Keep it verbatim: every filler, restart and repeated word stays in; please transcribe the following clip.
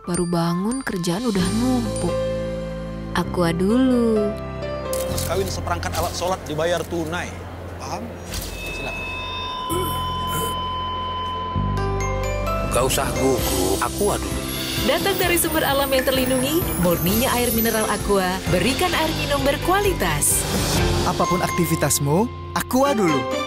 Baru bangun kerjaan udah numpuk. Aqua dulu. Mas kawin seperangkat alat sholat dibayar tunai. Paham? Silakan. Gak usah gugup, Aqua dulu. Datang dari sumber alam yang terlindungi, murninya air mineral Aqua, berikan air minum berkualitas. Apapun aktivitasmu, Aqua dulu.